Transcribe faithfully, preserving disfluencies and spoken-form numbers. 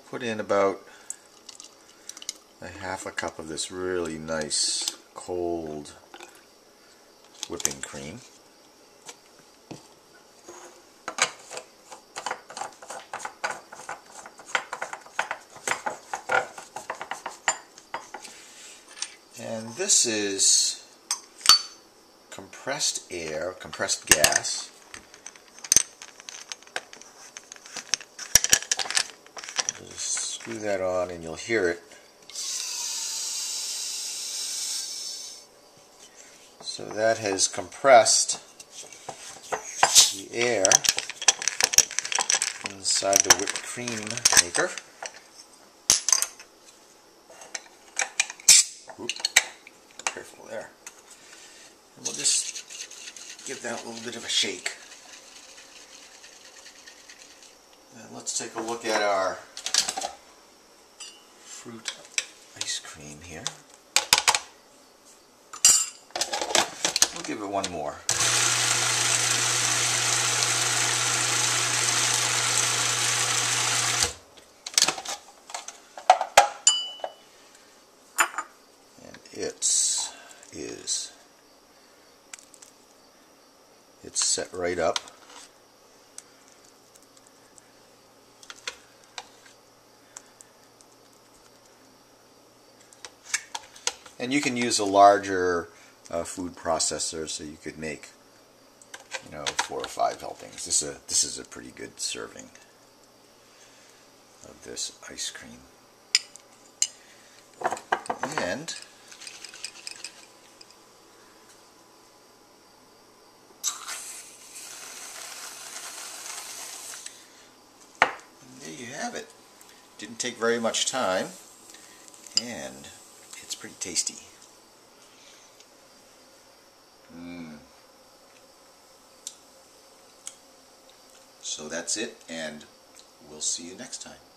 put in about a half a cup of this really nice cold whipping cream. And this is compressed air, compressed gas. Just screw that on and you'll hear it. So that has compressed the air inside the whipped cream maker. Oop, careful there. And we'll just give that a little bit of a shake. And let's take a look at our fruit ice cream here. We'll give it one more. And it's is it's set right up. And you can use a larger uh, food processor, so you could make, you know, four or five helpings. This is a this is a pretty good serving of this ice cream. And there you have it. Didn't take very much time, and it's pretty tasty. Mm. So that's it, and we'll see you next time.